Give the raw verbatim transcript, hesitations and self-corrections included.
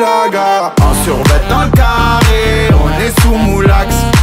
Moulaga. En survêt dans le carré, on est sous Moulax.